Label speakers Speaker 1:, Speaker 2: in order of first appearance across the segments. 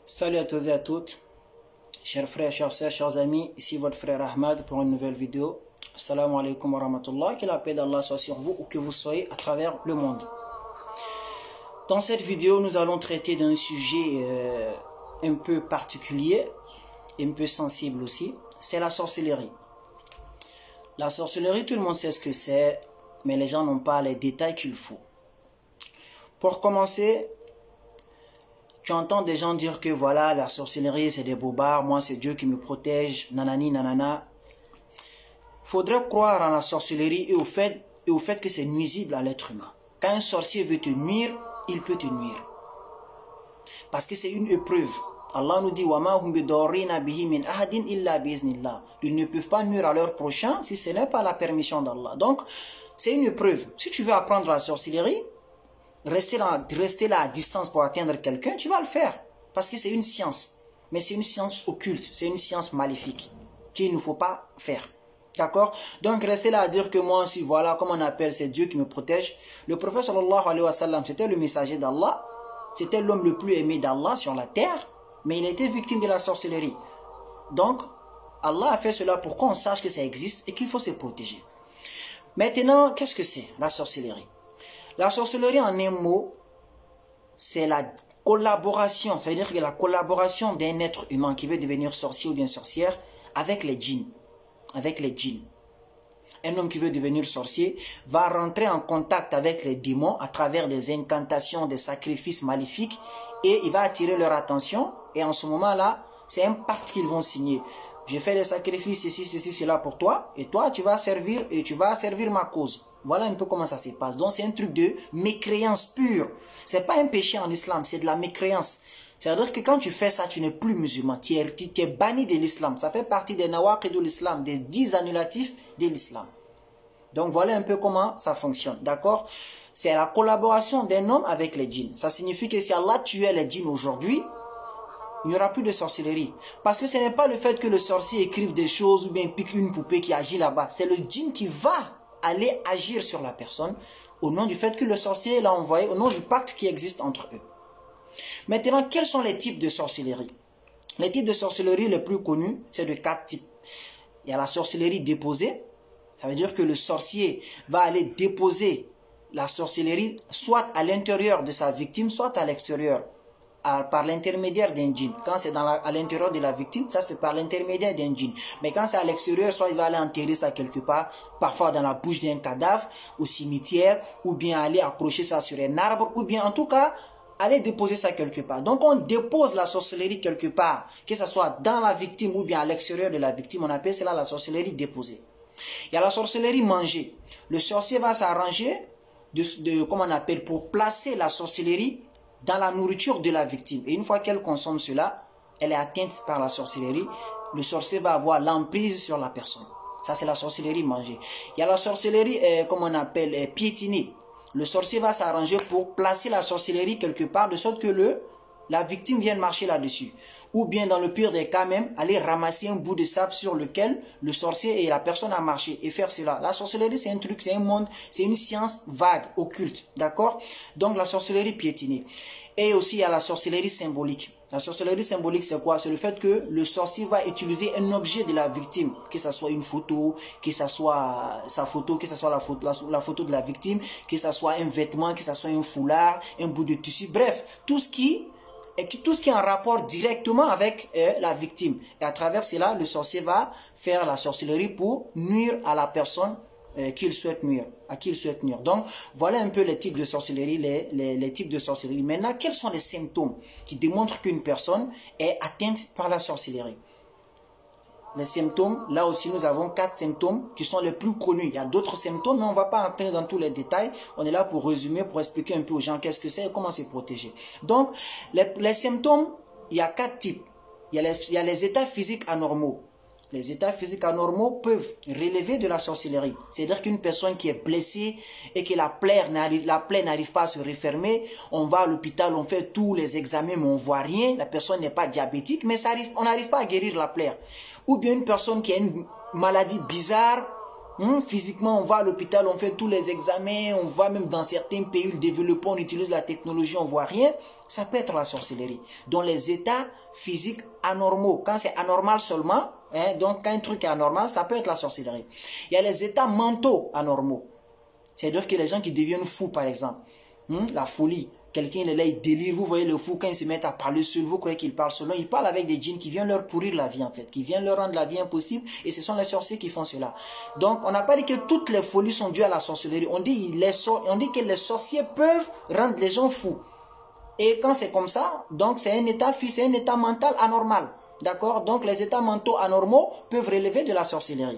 Speaker 1: Salut à tous et à toutes, chers frères, chers sœurs, chers amis, ici votre frère Ahmad pour une nouvelle vidéo. Assalamu alaikum wa rahmatullah, que la paix d'Allah soit sur vous ou que vous soyez à travers le monde. Dans cette vidéo, nous allons traiter d'un sujet un peu particulier, et un peu sensible aussi, c'est la sorcellerie. La sorcellerie, tout le monde sait ce que c'est, mais les gens n'ont pas les détails qu'il faut. Pour commencer, tu entends des gens dire que voilà, la sorcellerie c'est des bobards, moi c'est Dieu qui me protège, nanani nanana. Faudrait croire en la sorcellerie et au fait que c'est nuisible à l'être humain. Quand un sorcier veut te nuire, il peut te nuire. Parce que c'est une épreuve. Allah nous dit ils ne peuvent pas nuire à leur prochain si ce n'est pas la permission d'Allah. Donc, c'est une épreuve. Si tu veux apprendre la sorcellerie, rester là à distance pour atteindre quelqu'un, tu vas le faire. Parce que c'est une science. Mais c'est une science occulte. C'est une science maléfique qu'il ne faut pas faire. D'accord? Donc, rester là à dire que moi aussi, voilà, comme on appelle, c'est Dieu qui me protège. Le prophète sallallahu alayhi wa sallam, c'était le messager d'Allah. C'était l'homme le plus aimé d'Allah sur la terre. Mais il était victime de la sorcellerie. Donc, Allah a fait cela pour qu'on sache que ça existe et qu'il faut se protéger. Maintenant, qu'est-ce que c'est la sorcellerie? La sorcellerie, en un mot, c'est la collaboration. Ça veut dire que la collaboration d'un être humain qui veut devenir sorcier ou bien sorcière avec les djinns. Avec les djinns. Un homme qui veut devenir sorcier va rentrer en contact avec les démons à travers des incantations, des sacrifices maléfiques et il va attirer leur attention. Et en ce moment-là, c'est un pacte qu'ils vont signer. Je fais des sacrifices, ceci, cela pour toi. Et toi, tu vas servir ma cause. Voilà un peu comment ça se passe. Donc, c'est un truc de mécréance pure. C'est pas un péché en islam, c'est de la mécréance. C'est-à-dire que quand tu fais ça, tu n'es plus musulman. Tu es banni de l'islam. Ça fait partie des nawaqid de l'islam, des 10 annulatifs de l'islam. Donc, voilà un peu comment ça fonctionne. D'accord? C'est la collaboration d'un homme avec les djinns. Ça signifie que si Allah tuait les djinns aujourd'hui, il n'y aura plus de sorcellerie. Parce que ce n'est pas le fait que le sorcier écrive des choses ou bien pique une poupée qui agit là-bas. C'est le djinn qui va aller agir sur la personne au nom du fait que le sorcier l'a envoyé, au nom du pacte qui existe entre eux. Maintenant, quels sont les types de sorcellerie? Les types de sorcellerie les plus connus, c'est de 4 types. Il y a la sorcellerie déposée. Ça veut dire que le sorcier va aller déposer la sorcellerie soit à l'intérieur de sa victime, soit à l'extérieur. Par l'intermédiaire d'un djinn. Quand c'est à l'intérieur de la victime, ça c'est par l'intermédiaire d'un djinn. Mais quand c'est à l'extérieur, soit il va aller enterrer ça quelque part, parfois dans la bouche d'un cadavre, au cimetière, ou bien aller accrocher ça sur un arbre, ou bien en tout cas, aller déposer ça quelque part. Donc on dépose la sorcellerie quelque part, que ce soit dans la victime ou bien à l'extérieur de la victime, on appelle cela la sorcellerie déposée. Il y a la sorcellerie mangée. Le sorcier va s'arranger comment on appelle, pour placer la sorcellerie dans la nourriture de la victime. Et une fois qu'elle consomme cela, elle est atteinte par la sorcellerie. Le sorcier va avoir l'emprise sur la personne. Ça, c'est la sorcellerie mangée. Il y a la sorcellerie, comment on appelle, piétinée. Le sorcier va s'arranger pour placer la sorcellerie quelque part, de sorte que la victime vienne marcher là-dessus. Ou bien, dans le pire des cas même, aller ramasser un bout de sable sur lequel le sorcier et la personne a marché et faire cela. La sorcellerie, c'est un truc, c'est un monde, c'est une science vague, occulte. D'accord? Donc, la sorcellerie piétinée. Et aussi, il y a la sorcellerie symbolique. La sorcellerie symbolique, c'est quoi? C'est le fait que le sorcier va utiliser un objet de la victime, que ce soit une photo, que ce soit sa photo, que ce soit la photo de la victime, que ce soit un vêtement, que ce soit un foulard, un bout de tissu, bref, tout ce qui est en rapport directement avec la victime. Et à travers cela, le sorcier va faire la sorcellerie pour nuire à la personne qu'il souhaite nuire, à qui il souhaite nuire. Donc, voilà un peu les types de sorcellerie, les types de sorcellerie. Maintenant, quels sont les symptômes qui démontrent qu'une personne est atteinte par la sorcellerie? Les symptômes, là aussi nous avons 4 symptômes qui sont les plus connus. Il y a d'autres symptômes, mais on ne va pas entrer dans tous les détails. On est là pour résumer, pour expliquer un peu aux gens qu'est-ce que c'est et comment se protéger. Donc, les symptômes, il y a 4 types. Il y a les états physiques anormaux. Les états physiques anormaux peuvent relever de la sorcellerie. C'est-à-dire qu'une personne qui est blessée et que la plaie n'arrive pas à se refermer, on va à l'hôpital, on fait tous les examens, mais on ne voit rien. La personne n'est pas diabétique, mais on n'arrive pas à guérir la plaie. Ou bien une personne qui a une maladie bizarre, Physiquement, on va à l'hôpital, on fait tous les examens, on va même dans certains pays développés, on utilise la technologie, on voit rien. Ça peut être la sorcellerie. Dans les états physiques anormaux, quand c'est anormal seulement, donc quand un truc est anormal, ça peut être la sorcellerie. Il y a les états mentaux anormaux. C'est-à-dire que les gens qui deviennent fous, par exemple, la folie. Quelqu'un il est là, il délire, vous voyez le fou quand il se met à parler seul, vous croyez qu'il parle seul. Il parle avec des djinns qui viennent leur pourrir la vie en fait, qui viennent leur rendre la vie impossible et ce sont les sorciers qui font cela. Donc on n'a pas dit que toutes les folies sont dues à la sorcellerie, on dit que les sorciers peuvent rendre les gens fous. Et quand c'est comme ça, donc c'est un état mental anormal. D'accord? Donc les états mentaux anormaux peuvent relever de la sorcellerie.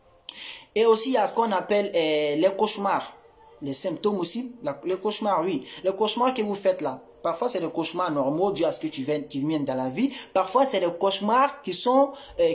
Speaker 1: Et aussi il y a ce qu'on appelle les cauchemars. Les symptômes aussi, les cauchemars, oui. Les cauchemars que vous faites là, parfois c'est des cauchemars normaux dus à ce que qui viennent dans la vie. Parfois c'est des cauchemars qui sont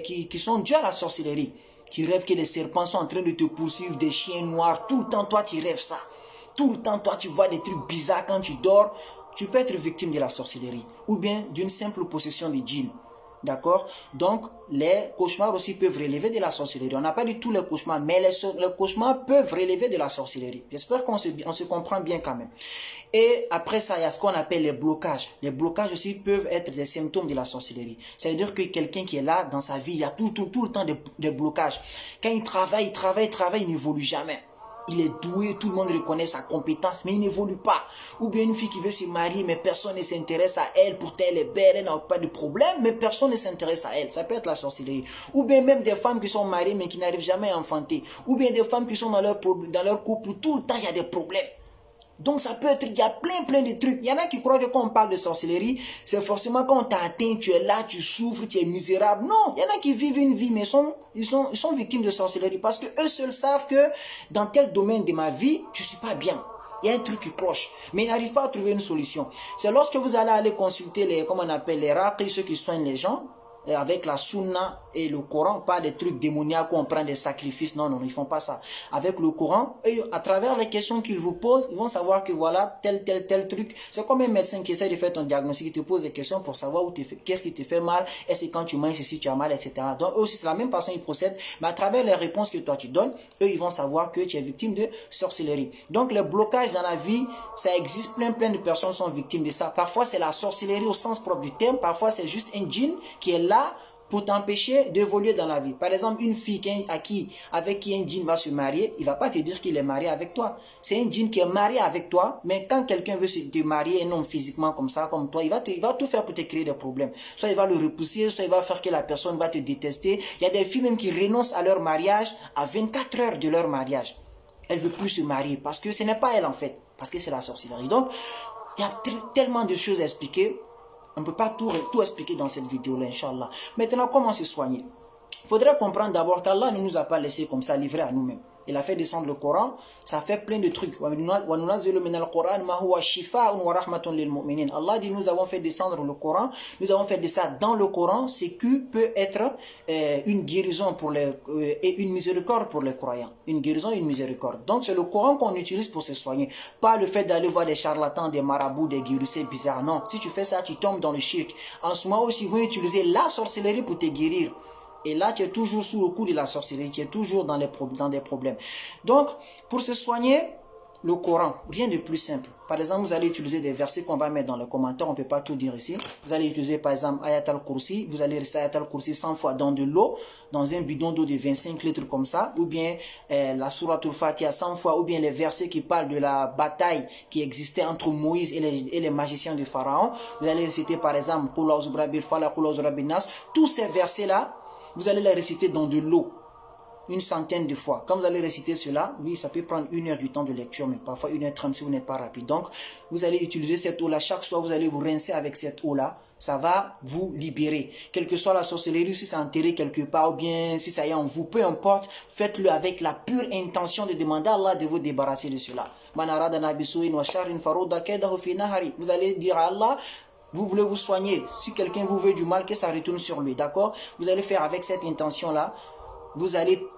Speaker 1: dus à la sorcellerie. Tu rêves que les serpents sont en train de te poursuivre, des chiens noirs. Tout le temps, toi, tu rêves ça. Tout le temps, toi, tu vois des trucs bizarres quand tu dors. Tu peux être victime de la sorcellerie ou bien d'une simple possession de djinn. D'accord? Donc, les cauchemars aussi peuvent relever de la sorcellerie. On n'a pas dit tous les cauchemars, mais les cauchemars peuvent relever de la sorcellerie. J'espère qu'on se comprend bien quand même. Et après ça, il y a ce qu'on appelle les blocages. Les blocages aussi peuvent être des symptômes de la sorcellerie. C'est-à-dire que quelqu'un qui est là dans sa vie, il y a tout le temps des blocages. Quand il travaille, il n'évolue jamais. Il est doué, tout le monde reconnaît sa compétence, mais il n'évolue pas. Ou bien une fille qui veut se marier, mais personne ne s'intéresse à elle. Pourtant, elle est belle, elle n'a pas de problème, mais personne ne s'intéresse à elle. Ça peut être la sorcellerie. Ou bien même des femmes qui sont mariées, mais qui n'arrivent jamais à enfanter. Ou bien des femmes qui sont dans leur couple, tout le temps, il y a des problèmes. Donc ça peut être, il y a plein de trucs. Il y en a qui croient que quand on parle de sorcellerie, c'est forcément quand on t'a atteint, tu es là, tu souffres, tu es misérable. Non, il y en a qui vivent une vie, mais ils sont victimes de sorcellerie parce que eux seuls savent que dans tel domaine de ma vie, je suis pas bien. Il y a un truc qui cloche, mais ils n'arrivent pas à trouver une solution. C'est lorsque vous allez aller consulter les, comment on appelle, les raqis, ceux qui soignent les gens, avec la sunna et le Coran, pas des trucs démoniaques où on prend des sacrifices, non, ils font pas ça. Avec le Coran, et à travers les questions qu'ils vous posent, ils vont savoir que voilà, tel truc. C'est comme un médecin qui essaie de faire ton diagnostic, il te pose des questions pour savoir qu'est-ce qui te fait mal, est-ce que quand tu manges ceci, tu as mal, etc. Donc eux aussi, c'est la même façon ils procèdent, mais à travers les réponses que toi tu donnes, eux, ils vont savoir que tu es victime de sorcellerie. Donc les blocages dans la vie, ça existe, plein de personnes sont victimes de ça. Parfois, c'est la sorcellerie au sens propre du terme, parfois, c'est juste un djinn qui est là pour t'empêcher d'évoluer dans la vie. Par exemple, une fille avec qui un djinn va se marier, il ne va pas te dire qu'il est marié avec toi. C'est un djinn qui est marié avec toi, mais quand quelqu'un veut te marier, un homme physiquement comme ça, comme toi, il va tout faire pour te créer des problèmes. Soit il va le repousser, soit il va faire que la personne va te détester. Il y a des filles même qui renoncent à leur mariage à 24 heures de leur mariage. Elle ne veut plus se marier parce que ce n'est pas elle en fait, parce que c'est la sorcellerie. Donc, il y a tellement de choses à expliquer. On ne peut pas tout expliquer dans cette vidéo-là, Inch'Allah. Maintenant, comment se soigner? Il faudrait comprendre d'abord qu'Allah ne nous a pas laissé comme ça, livré à nous-mêmes. Il a fait descendre le Coran, ça fait plein de trucs. Allah dit, nous avons fait descendre le Coran, nous avons fait de ça dans le Coran, ce qui peut être une guérison et une miséricorde pour les croyants. Une guérison et une miséricorde. Donc c'est le Coran qu'on utilise pour se soigner. Pas le fait d'aller voir des charlatans, des marabouts, des guérisseurs bizarres. Non, si tu fais ça, tu tombes dans le shirk. En ce moment aussi, ils vont utiliser la sorcellerie pour te guérir. Et là, tu es toujours sous le coup de la sorcellerie, tu es toujours dans des problèmes. Donc, pour se soigner, le Coran, rien de plus simple. Par exemple, vous allez utiliser des versets qu'on va mettre dans les commentaires, on ne peut pas tout dire ici. Vous allez utiliser par exemple Ayat al-Kursi, vous allez rester Ayat al-Kursi 100 fois dans de l'eau, dans un bidon d'eau de 25 litres comme ça, ou bien la Sourate al-Fatiha 100 fois, ou bien les versets qui parlent de la bataille qui existait entre Moïse et les magiciens de Pharaon. Vous allez réciter par exemple tous ces versets-là, vous allez les réciter dans de l'eau, une centaine de fois. Quand vous allez réciter cela, oui, ça peut prendre 1 heure du temps de lecture, mais parfois 1h30 si vous n'êtes pas rapide. Donc, vous allez utiliser cette eau-là. Chaque soir, vous allez vous rincer avec cette eau-là. Ça va vous libérer. Quelle que soit la sorcellerie, si c'est enterré quelque part, ou bien si ça y est en vous, peu importe, faites-le avec la pure intention de demander à Allah de vous débarrasser de cela. Vous allez dire à Allah, vous voulez vous soigner. Si quelqu'un vous veut du mal, que ça retourne sur lui, d'accord? Vous allez faire avec cette intention-là. Vous allez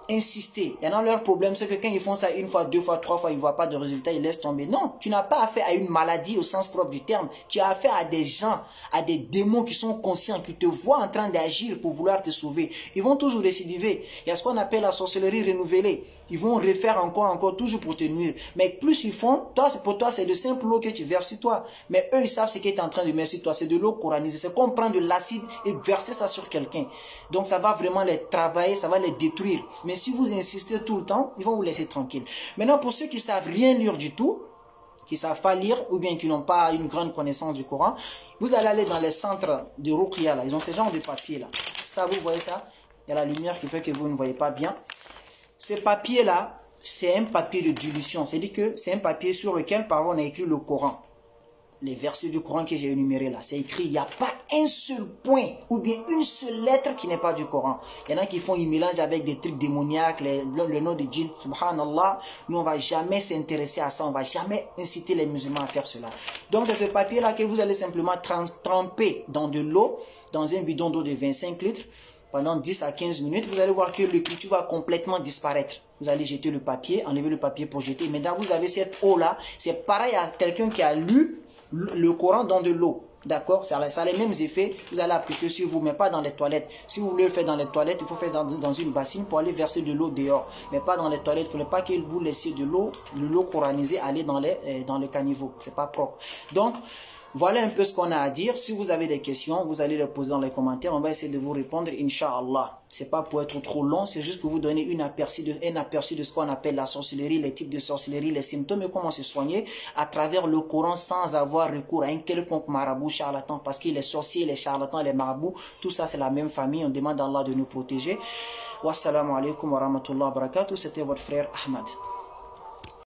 Speaker 1: insister. Il y en a leur problème, c'est que quand ils font ça une fois, deux fois, trois fois, ils ne voient pas de résultat, ils laissent tomber. Non, tu n'as pas affaire à une maladie au sens propre du terme. Tu as affaire à des gens, à des démons qui sont conscients, qui te voient en train d'agir pour vouloir te sauver. Ils vont toujours récidiver. Il y a ce qu'on appelle la sorcellerie renouvelée. Ils vont refaire encore, toujours pour te nuire. Mais plus ils font, pour toi, c'est de simple eau que tu verses sur toi. Mais eux, ils savent ce qu'ils sont en train de mettre sur toi. C'est de l'eau coranisée. C'est comme prendre de l'acide et verser ça sur quelqu'un. Donc, ça va vraiment les travailler, ça va les détruire. Mais si vous insistez tout le temps, ils vont vous laisser tranquille. Maintenant, pour ceux qui savent rien lire du tout, qui ne savent pas lire ou bien qui n'ont pas une grande connaissance du Coran, vous allez aller dans les centres de Ruqya, là. Ils ont ces genres de papier là. Ça, vous voyez ça? Il y a la lumière qui fait que vous ne voyez pas bien. Ce papier-là, c'est un papier de dilution. C'est-à-dire que c'est un papier sur lequel, par exemple, on a écrit le Coran. Les versets du Coran que j'ai énumérés là, c'est écrit, il n'y a pas un seul point ou bien une seule lettre qui n'est pas du Coran. Il y en a qui font, ils mélangent avec des trucs démoniaques, le nom de djinn, subhanallah. Nous, on ne va jamais s'intéresser à ça, on ne va jamais inciter les musulmans à faire cela. Donc, c'est ce papier-là que vous allez simplement tremper dans de l'eau, dans un bidon d'eau de 25 litres, pendant 10 à 15 minutes, vous allez voir que l'écriture va complètement disparaître. Vous allez jeter le papier, enlever le papier pour jeter. Maintenant, vous avez cette eau-là, c'est pareil à quelqu'un qui a lu le Coran dans de l'eau. D'accord? Ça a les mêmes effets. Vous allez appliquer sur vous, mais pas dans les toilettes. Si vous voulez le faire dans les toilettes, il faut faire dans une bassine pour aller verser de l'eau dehors. Mais pas dans les toilettes. Il ne faut pas que vous laissiez de l'eau coranisée aller dans le caniveau. C'est pas propre. Donc, voilà un peu ce qu'on a à dire. Si vous avez des questions, vous allez les poser dans les commentaires. On va essayer de vous répondre, Inch'Allah. C'est pas pour être trop long, c'est juste pour vous donner un aperçu de ce qu'on appelle la sorcellerie, les types de sorcellerie, les symptômes et comment se soigner à travers le Coran sans avoir recours à un quelconque marabout charlatan. Parce que les sorciers, les charlatans, les marabouts, tout ça c'est la même famille. On demande à Allah de nous protéger. Wassalamu alaikum wa rahmatullahi wa barakatuh. C'était votre frère Ahmad.